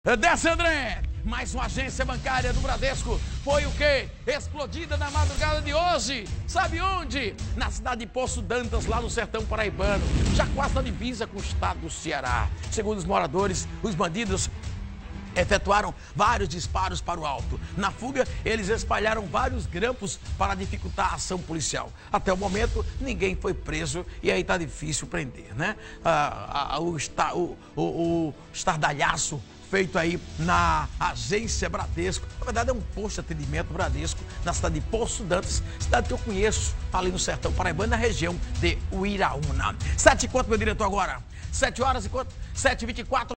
Desce, André! Mais uma agência bancária do Bradesco foi o quê? Explodida na madrugada de hoje. Sabe onde? Na cidade de Poço Dantas, lá no sertão paraibano. Já quase na divisa com o estado do Ceará. Segundo os moradores, os bandidos efetuaram vários disparos para o alto. Na fuga, eles espalharam vários grampos para dificultar a ação policial. Até o momento, ninguém foi preso e aí tá difícil prender, né? O estardalhaço feito aí na agência Bradesco. Na verdade, é um posto de atendimento Bradesco na cidade de Poço Dantas, cidade que eu conheço ali no sertão paraibano, na região de Uiraúna. 7h quanto, meu diretor, agora? 7h e quanto? 7h24.